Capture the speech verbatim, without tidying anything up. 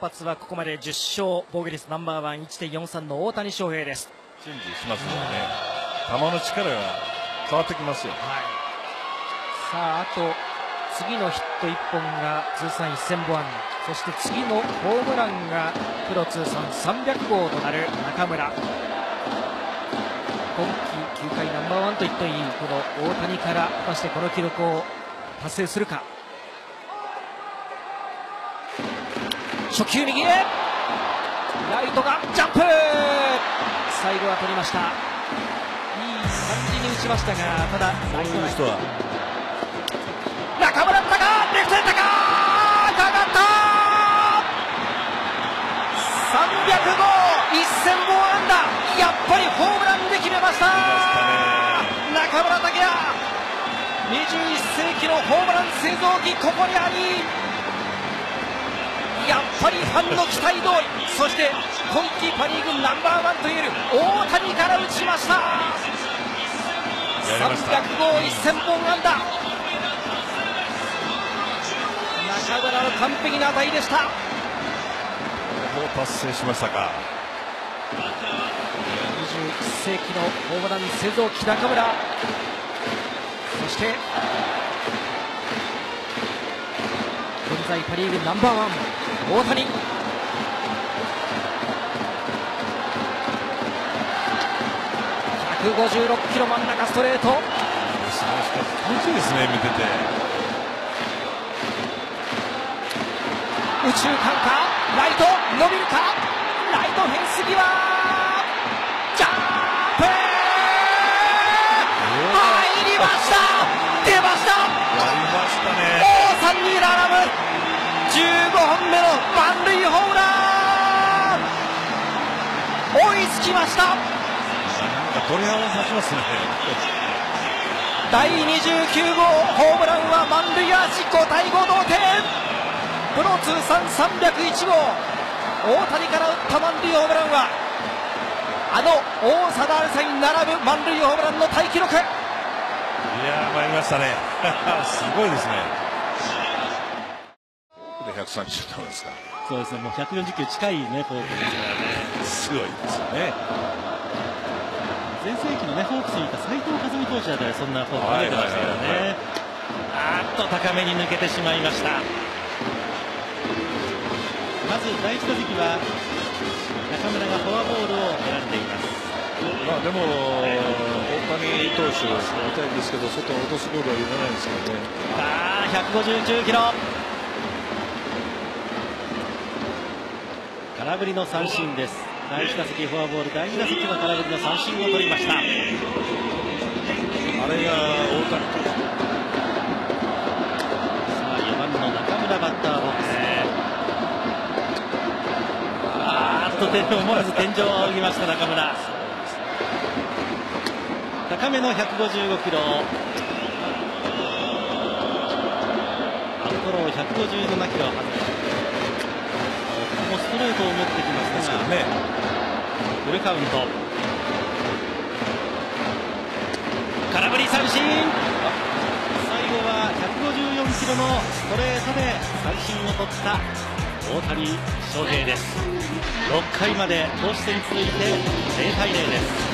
発はここまでじゅっしょう、防御率ナンバーワン いってんよんさん の大谷翔平です。 チェンジしますのでね、球の力が変わってきますよ。 はい、さあ、あと次のヒットいっぽんが通算せんぼう安打、そして次のホームランがプロ通算さんびゃくごうとなる中村。今季きゅうかいナンバーワンと言っていいこの大谷から、果たしてこの記録を達成するか。初球右へ、ライトがジャンプ、最後は取りました。いい感じに打ちましたが、ただそういう人は中村ったか、レフトへったか、かかったさんびゃくごう、せんぼう安打、やっぱりホームランで決めました。中村剛也、にじゅういっせいきのホームラン製造機、ここにあり、やっぱりファンの期待通り、そして今季パ・リーグナンバーワンといえる大谷から打ちました。さんびゃくごう、せんぼん安打、中村の完璧な当たりでした。 もう達成しましたか。 にじゅういっせいきのホームラン製造機、中村、そして現在パ・リーグナンバーワン大谷。ひゃくごじゅうろっキロ真ん中ストレート、 気持ちいいですね、見てて。 右中間か、ライト伸びるか、ライトフェンス際、ジャンプ、入りました、出ました、 やりましたね。 王さんに並ぶじゅうごほんめの満塁ホームラン、追いつきました。 なんか鳥肌立ちますね。 だいにじゅうきゅうごうホームランは満塁アーチ、ごたいご同点、プロ通算さんびゃくいちごう、大谷から打った満塁ホームランはあの王貞治さんに並ぶ満塁ホームランのタイ記録。いやー、参りましたね。すごいですね。でひゃくさんじゅう球ですか。 そうですね、もうひゃくよんじゅっキロ近いね、フォークですからね。 すごいですよね。 全盛期のね、ホークスにいた斉藤和美投手だったらそんなフォーク投げてましたけどね。あーっと高めに抜けてしまいました。まず第一打席は中村がフォアボールを選んでいます。 まあでも、大谷投手を見たいんですけど、外を落とすボールは許ないんですけどね。 あー、ひゃくごじゅうきゅうキロ、空振りの三振です。第一打席フォアボール、第二打席は空振りの三振を取りました。あれが大谷投手。 さあよばんの中村バッターボックス。あーっと思わず天井を仰ぎました中村。高めのひゃくごじゅうごキロ、アウトローひゃくごじゅうななキロを外して、ここもストレートを持ってきますが、ね、フルカウント、空振り三振、最後はひゃくごじゅうよんキロのストレートで三振を取った大谷翔平です。ろっかいまで投手戦続いてぜろたいぜろです。